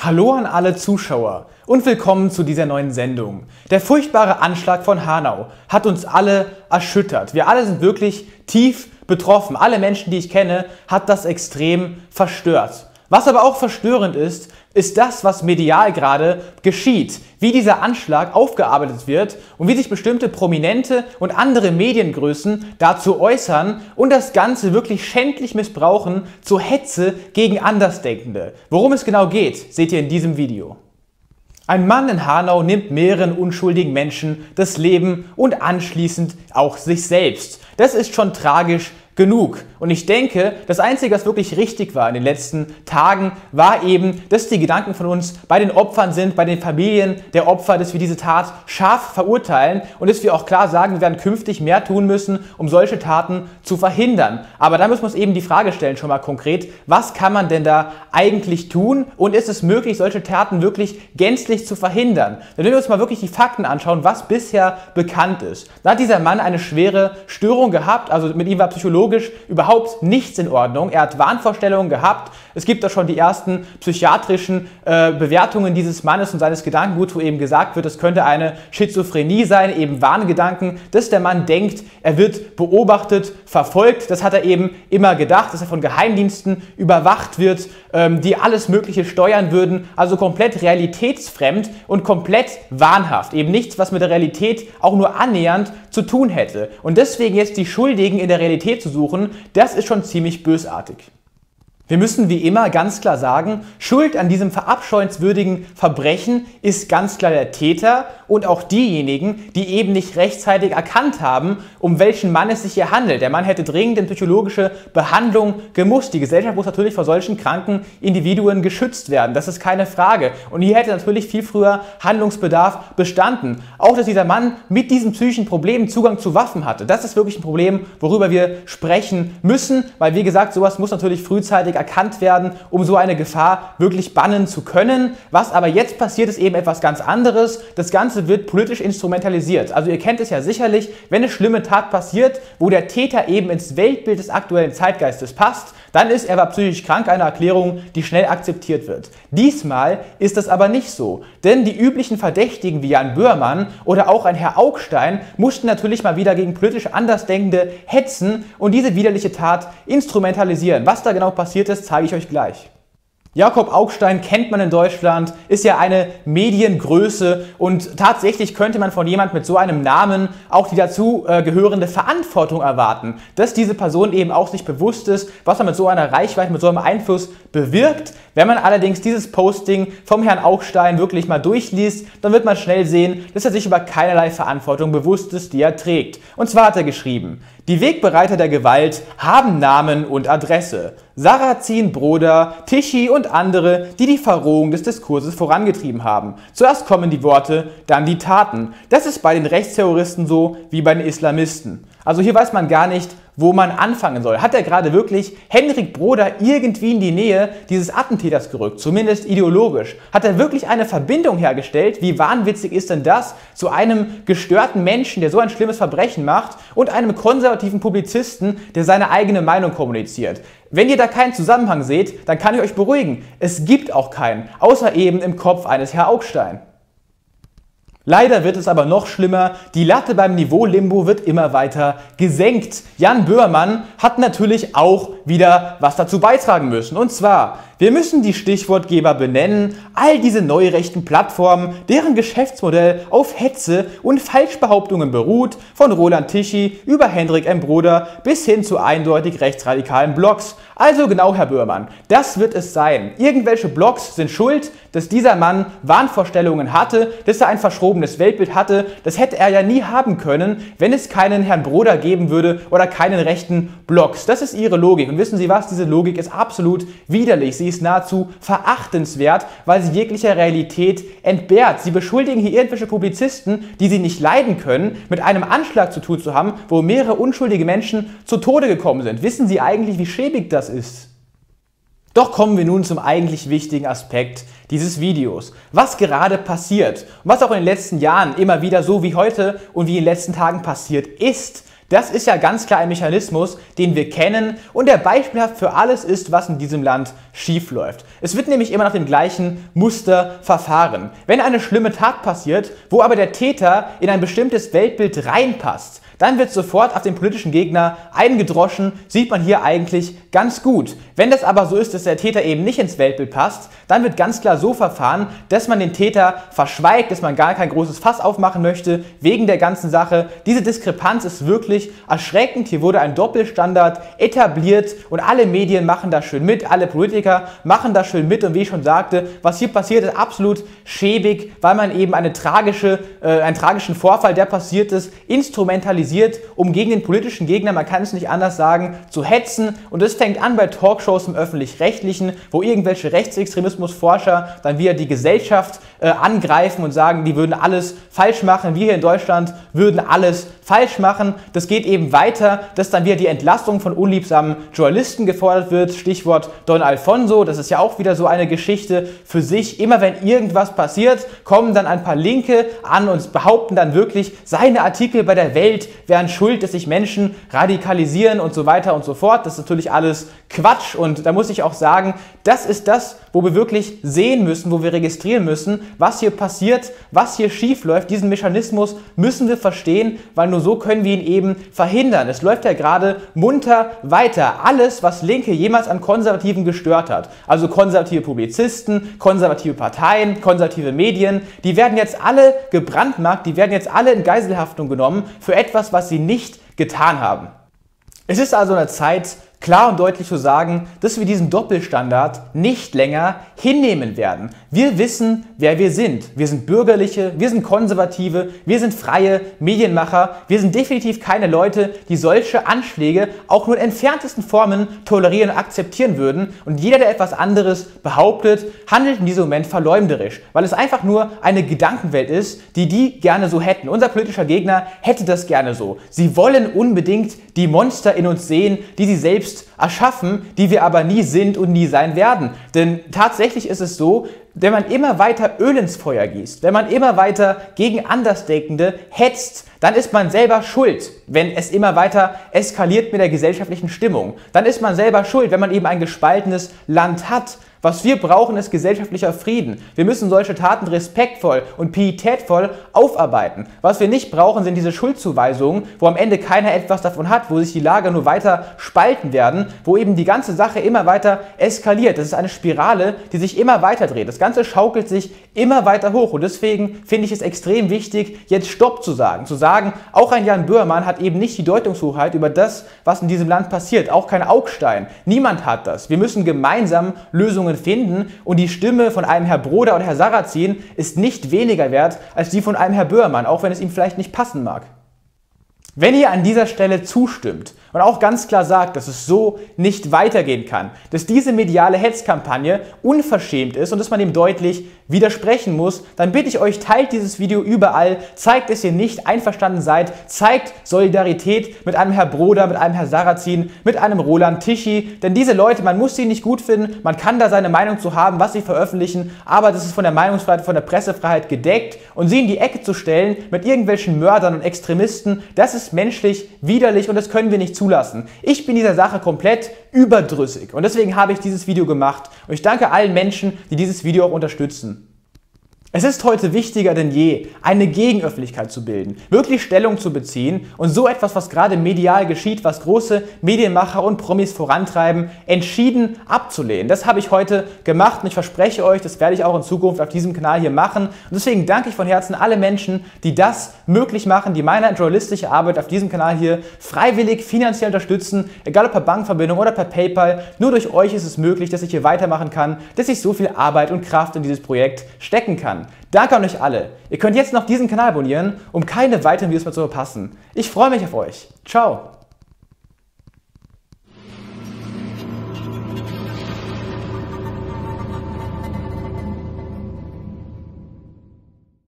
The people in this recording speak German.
Hallo an alle Zuschauer und willkommen zu dieser neuen Sendung. Der furchtbare Anschlag von Hanau hat uns alle erschüttert. Wir alle sind wirklich tief betroffen. Alle Menschen, die ich kenne, hat das extrem verstört. Was aber auch verstörend ist, ist das, was medial gerade geschieht. Wie dieser Anschlag aufgearbeitet wird und wie sich bestimmte Prominente und andere Mediengrößen dazu äußern und das Ganze wirklich schändlich missbrauchen zur Hetze gegen Andersdenkende. Worum es genau geht, seht ihr in diesem Video. Ein Mann in Hanau nimmt mehreren unschuldigen Menschen das Leben und anschließend auch sich selbst. Das ist schon tragisch genug. Und ich denke, das Einzige, was wirklich richtig war in den letzten Tagen, war eben, dass die Gedanken von uns bei den Opfern sind, bei den Familien der Opfer, dass wir diese Tat scharf verurteilen und dass wir auch klar sagen, wir werden künftig mehr tun müssen, um solche Taten zu verhindern. Aber da müssen wir uns eben die Frage stellen, schon mal konkret, was kann man denn da eigentlich tun und ist es möglich, solche Taten wirklich gänzlich zu verhindern? Wenn wir uns mal wirklich die Fakten anschauen, was bisher bekannt ist. Da hat dieser Mann eine schwere Störung gehabt, also mit ihm war psychologisch überhaupt nichts in Ordnung. Er hat Wahnvorstellungen gehabt. Es gibt da schon die ersten psychiatrischen Bewertungen dieses Mannes und seines Gedankenguts, wo eben gesagt wird, es könnte eine Schizophrenie sein, eben Wahngedanken, dass der Mann denkt, er wird beobachtet, verfolgt. Das hat er eben immer gedacht, dass er von Geheimdiensten überwacht wird, die alles Mögliche steuern würden. Also komplett realitätsfremd und komplett wahnhaft. Eben nichts, was mit der Realität auch nur annähernd zu tun hätte. Und deswegen jetzt die Schuldigen in der Realität zu suchen, das ist schon ziemlich bösartig. Wir müssen wie immer ganz klar sagen, Schuld an diesem verabscheuenswürdigen Verbrechen ist ganz klar der Täter und auch diejenigen, die eben nicht rechtzeitig erkannt haben, um welchen Mann es sich hier handelt. Der Mann hätte dringend in psychologische Behandlung gemusst. Die Gesellschaft muss natürlich vor solchen kranken Individuen geschützt werden. Das ist keine Frage. Und hier hätte natürlich viel früher Handlungsbedarf bestanden. Auch, dass dieser Mann mit diesen psychischen Problemen Zugang zu Waffen hatte. Das ist wirklich ein Problem, worüber wir sprechen müssen, weil wie gesagt, sowas muss natürlich frühzeitig erkannt werden, um so eine Gefahr wirklich bannen zu können. Was aber jetzt passiert, ist eben etwas ganz anderes. Das Ganze wird politisch instrumentalisiert. Also ihr kennt es ja sicherlich, wenn eine schlimme Tat passiert, wo der Täter eben ins Weltbild des aktuellen Zeitgeistes passt, dann ist er aber psychisch krank, eine Erklärung, die schnell akzeptiert wird. Diesmal ist das aber nicht so, denn die üblichen Verdächtigen wie Jan Böhmermann oder auch ein Herr Augstein mussten natürlich mal wieder gegen politisch Andersdenkende hetzen und diese widerliche Tat instrumentalisieren. Was da genau passiert ist, zeige ich euch gleich. Jakob Augstein kennt man in Deutschland, ist ja eine Mediengröße und tatsächlich könnte man von jemand mit so einem Namen auch die dazu gehörende Verantwortung erwarten, dass diese Person eben auch sich bewusst ist, was man mit so einer Reichweite, mit so einem Einfluss bewirkt. Wenn man allerdings dieses Posting vom Herrn Augstein wirklich mal durchliest, dann wird man schnell sehen, dass er sich über keinerlei Verantwortung bewusst ist, die er trägt. Und zwar hat er geschrieben: Die Wegbereiter der Gewalt haben Namen und Adresse. Sarrazin, Broder, Tichy und andere, die die Verrohung des Diskurses vorangetrieben haben. Zuerst kommen die Worte, dann die Taten. Das ist bei den Rechtsterroristen so wie bei den Islamisten. Also hier weiß man gar nicht, wo man anfangen soll. Hat er gerade wirklich Henrik Broder irgendwie in die Nähe dieses Attentäters gerückt, zumindest ideologisch? Hat er wirklich eine Verbindung hergestellt? Wie wahnwitzig ist denn das zu einem gestörten Menschen, der so ein schlimmes Verbrechen macht, und einem konservativen Publizisten, der seine eigene Meinung kommuniziert? Wenn ihr da keinen Zusammenhang seht, dann kann ich euch beruhigen. Es gibt auch keinen, außer eben im Kopf eines Herr Augstein. Leider wird es aber noch schlimmer, die Latte beim Niveau-Limbo wird immer weiter gesenkt. Jan Böhmermann hat natürlich auch wieder was dazu beitragen müssen. Und zwar, wir müssen die Stichwortgeber benennen, all diese neurechten Plattformen, deren Geschäftsmodell auf Hetze und Falschbehauptungen beruht, von Roland Tichy über Henrik M. Broder bis hin zu eindeutig rechtsradikalen Blogs. Also genau, Herr Böhmermann, das wird es sein. Irgendwelche Blogs sind schuld, dass dieser Mann Wahnvorstellungen hatte, dass er ein verschrobenes Weltbild hatte. Das hätte er ja nie haben können, wenn es keinen Herrn Broder geben würde oder keinen rechten Blogs. Das ist Ihre Logik. Und wissen Sie was? Diese Logik ist absolut widerlich. Sie ist nahezu verachtenswert, weil sie jeglicher Realität entbehrt. Sie beschuldigen hier irgendwelche Publizisten, die Sie nicht leiden können, mit einem Anschlag zu tun zu haben, wo mehrere unschuldige Menschen zu Tode gekommen sind. Wissen Sie eigentlich, wie schäbig das ist? Doch kommen wir nun zum eigentlich wichtigen Aspekt dieses Videos. Was gerade passiert und was auch in den letzten Jahren immer wieder so wie heute und wie in den letzten Tagen passiert ist, Das ist ja ganz klar ein Mechanismus, den wir kennen und der beispielhaft für alles ist, was in diesem Land schiefläuft. Es wird nämlich immer nach dem gleichen Muster verfahren. Wenn eine schlimme Tat passiert, wo aber der Täter in ein bestimmtes Weltbild reinpasst, dann wird sofort auf den politischen Gegner eingedroschen, sieht man hier eigentlich ganz gut. Wenn das aber so ist, dass der Täter eben nicht ins Weltbild passt, dann wird ganz klar so verfahren, dass man den Täter verschweigt, dass man gar kein großes Fass aufmachen möchte wegen der ganzen Sache. Diese Diskrepanz ist wirklich erschreckend. Hier wurde ein Doppelstandard etabliert und alle Medien machen da schön mit, alle Politiker machen da schön mit und wie ich schon sagte, was hier passiert ist absolut schäbig, weil man eben einen tragischen Vorfall, der passiert ist, instrumentalisiert, um gegen den politischen Gegner, man kann es nicht anders sagen, zu hetzen. Und das fängt an bei Talkshows im Öffentlich-Rechtlichen, wo irgendwelche Rechtsextremismusforscher dann wieder die Gesellschaft angreifen und sagen, die würden alles falsch machen. Wir hier in Deutschland würden alles falsch machen. Das geht eben weiter, dass dann wieder die Entlastung von unliebsamen Journalisten gefordert wird. Stichwort Don Alfonso, das ist ja auch wieder so eine Geschichte für sich. Immer wenn irgendwas passiert, kommen dann ein paar Linke an und behaupten dann wirklich, seine Artikel bei der Welt wären schuld, dass sich Menschen radikalisieren und so weiter und so fort. Das ist natürlich alles Quatsch und da muss ich auch sagen, das ist das, wo wir wirklich sehen müssen, wo wir registrieren müssen, was hier passiert, was hier schief läuft. Diesen Mechanismus müssen wir verstehen, weil nur so können wir ihn eben verhindern. Es läuft ja gerade munter weiter. Alles, was Linke jemals an Konservativen gestört hat, also konservative Publizisten, konservative Parteien, konservative Medien, die werden jetzt alle gebrandmarkt, die werden jetzt alle in Geiselhaftung genommen für etwas, was sie nicht getan haben. Es ist also eine Zeit, klar und deutlich zu sagen, dass wir diesen Doppelstandard nicht länger hinnehmen werden. Wir wissen, wer wir sind. Wir sind Bürgerliche, wir sind Konservative, wir sind freie Medienmacher. Wir sind definitiv keine Leute, die solche Anschläge auch nur in entferntesten Formen tolerieren und akzeptieren würden. Und jeder, der etwas anderes behauptet, handelt in diesem Moment verleumderisch, weil es einfach nur eine Gedankenwelt ist, die gerne so hätten. Unser politischer Gegner hätte das gerne so. Sie wollen unbedingt die Monster in uns sehen, die sie selbst erschaffen, die wir aber nie sind und nie sein werden. Denn tatsächlich ist es so, wenn man immer weiter Öl ins Feuer gießt, wenn man immer weiter gegen Andersdenkende hetzt, dann ist man selber schuld, wenn es immer weiter eskaliert mit der gesellschaftlichen Stimmung. Dann ist man selber schuld, wenn man eben ein gespaltenes Land hat. Was wir brauchen, ist gesellschaftlicher Frieden. Wir müssen solche Taten respektvoll und pietätvoll aufarbeiten. Was wir nicht brauchen, sind diese Schuldzuweisungen, wo am Ende keiner etwas davon hat, wo sich die Lager nur weiter spalten werden, wo eben die ganze Sache immer weiter eskaliert. Das ist eine Spirale, die sich immer weiter dreht. Das Ganze schaukelt sich immer weiter hoch und deswegen finde ich es extrem wichtig, jetzt Stopp zu sagen. Zu sagen, auch ein Jan Böhmermann hat eben nicht die Deutungshoheit über das, was in diesem Land passiert. Auch kein Augstein. Niemand hat das. Wir müssen gemeinsam Lösungen finden und die Stimme von einem Herr Broder oder Herr Sarrazin ist nicht weniger wert als die von einem Herr Böhmermann, auch wenn es ihm vielleicht nicht passen mag. Wenn ihr an dieser Stelle zustimmt und auch ganz klar sagt, dass es so nicht weitergehen kann, dass diese mediale Hetzkampagne unverschämt ist und dass man dem deutlich widersprechen muss, dann bitte ich euch, teilt dieses Video überall, zeigt, dass ihr nicht einverstanden seid, zeigt Solidarität mit einem Herr Broder, mit einem Herr Sarrazin, mit einem Roland Tichy, denn diese Leute, man muss sie nicht gut finden, man kann da seine Meinung zu haben, was sie veröffentlichen, aber das ist von der Meinungsfreiheit, von der Pressefreiheit gedeckt und sie in die Ecke zu stellen mit irgendwelchen Mördern und Extremisten, das ist menschlich widerlich und das können wir nicht zulassen. Ich bin dieser Sache komplett überdrüssig und deswegen habe ich dieses Video gemacht und ich danke allen Menschen, die dieses Video auch unterstützen. Es ist heute wichtiger denn je, eine Gegenöffentlichkeit zu bilden, wirklich Stellung zu beziehen und so etwas, was gerade medial geschieht, was große Medienmacher und Promis vorantreiben, entschieden abzulehnen. Das habe ich heute gemacht und ich verspreche euch, das werde ich auch in Zukunft auf diesem Kanal hier machen. Und deswegen danke ich von Herzen alle Menschen, die das möglich machen, die meine journalistische Arbeit auf diesem Kanal hier freiwillig finanziell unterstützen, egal ob per Bankverbindung oder per PayPal. Nur durch euch ist es möglich, dass ich hier weitermachen kann, dass ich so viel Arbeit und Kraft in dieses Projekt stecken kann. Danke an euch alle. Ihr könnt jetzt noch diesen Kanal abonnieren, um keine weiteren Videos mehr zu verpassen. Ich freue mich auf euch. Ciao.